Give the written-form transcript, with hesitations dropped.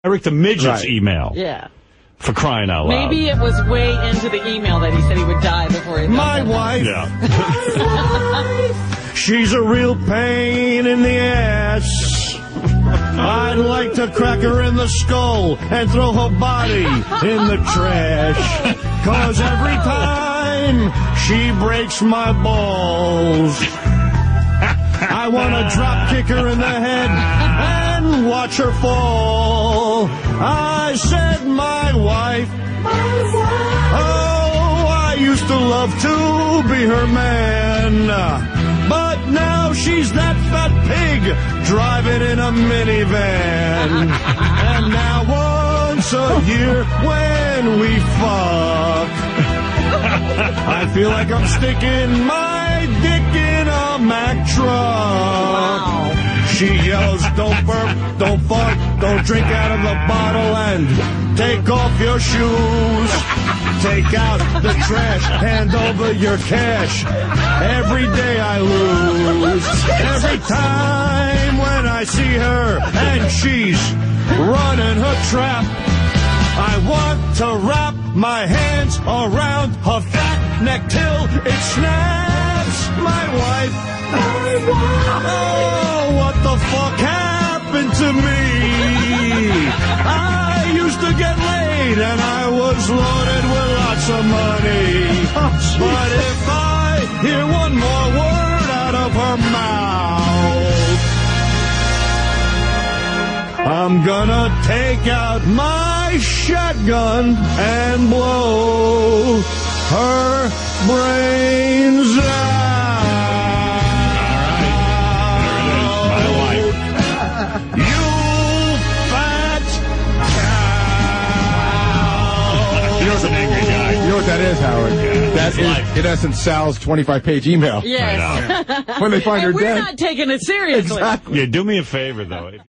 Eric the Midget's email. Yeah. For crying out loud. Maybe it was way into the email that he said he would die before he died. My wife. Yeah. She's a real pain in the ass. I'd like to crack her in the skull and throw her body in the trash. 'Cause every time she breaks my balls, I want to drop kick her in the head and watch her fall. I said my wife. Oh, I used to love to be her man. But now she's that fat pig driving in a minivan. And now once a year when we fuck, I feel like I'm sticking my dick in a Mack truck. Wow. She yells, don't burp, don't fart, don't drink out of the bottle, and take off your shoes. Take out the trash, hand over your cash. Every day I lose. Every time when I see her and she's running her trap, I want to wrap my hands around her fat neck till it snaps. My wife. Oh, what the fuck happened to me? I used to get laid and I was loaded with lots of money. But if I hear one more word out of her mouth, I'm gonna take out my shotgun and blow her brains out. That is, Howard. That is, in essence, Sal's 25-page email. Yes. When they find her we're dead. We're not taking it seriously. Exactly. Yeah, do me a favor, though.